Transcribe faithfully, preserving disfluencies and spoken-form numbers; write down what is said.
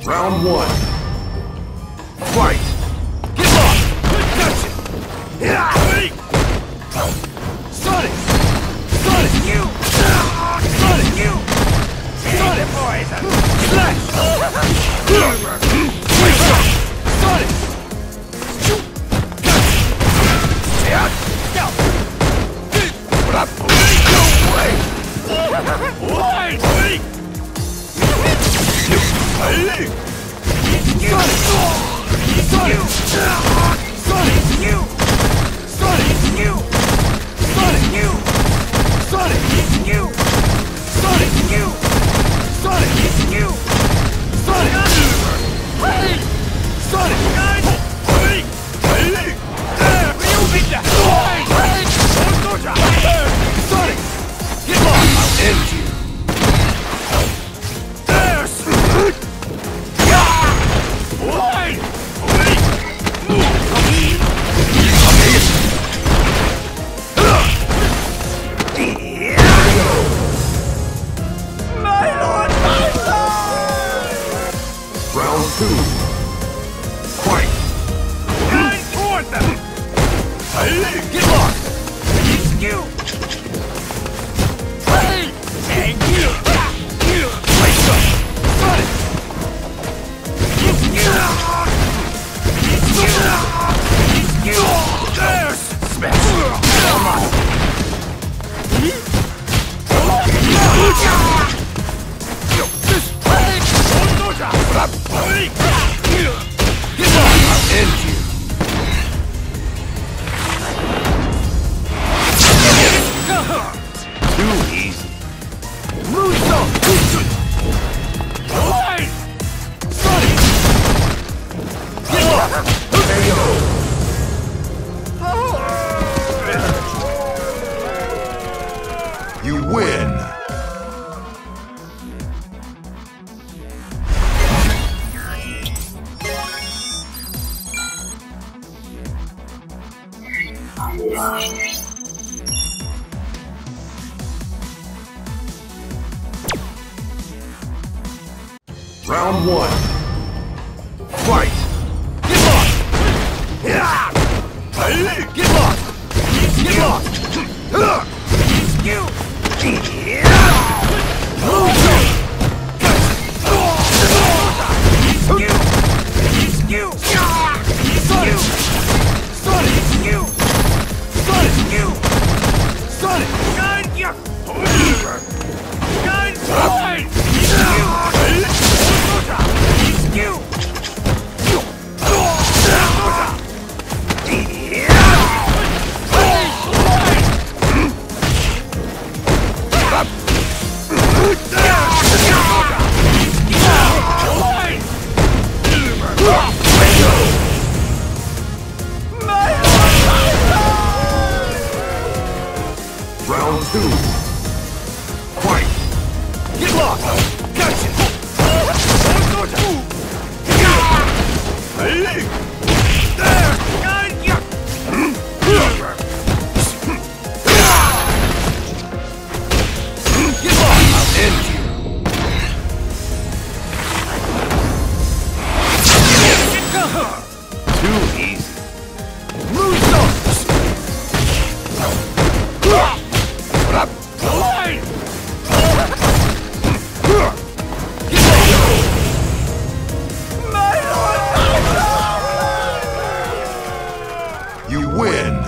Round one. Fight! Get lost! Gotcha! Yeah! Sonic! Sonic! You! Sonic! You! Sonic! Poison! Slash! Sonic! Gotcha! What up? No way! Why? Wait! Sonic! Sonic! Sonic! You! Sonic! You! Sonic! You! Sonic! You! Sonic! You! Sonic! You! Sonic! Hey! Sonic! Hey! Hey! There! You beat that! Hey! Sonic! Get lost! I'll end you! Two. Fight! Run toward them! Hey! Get lost! It's you! Hey! And you! You! Place up! Sonic! It's you! It's you! It's you! There's! Smash! Come on! This way! Hey! Get lost! I'll end you! Too easy. Moonsault! Line! Sonic! Get lost! You win! Round one. Fight! Get lost! Yeah! Get lost! Get lost! It's you! It's you! Sonic! Sonic! It's you! Sonic! You! Sonic! Gun! Ya! Gun! Line! It's you! It's you! Round two. Fight! Get lost! Gotcha! Hey! There! Gun! Ya! Get lost! I'll end you! Too easy. Moonsault! What up? Line! You win!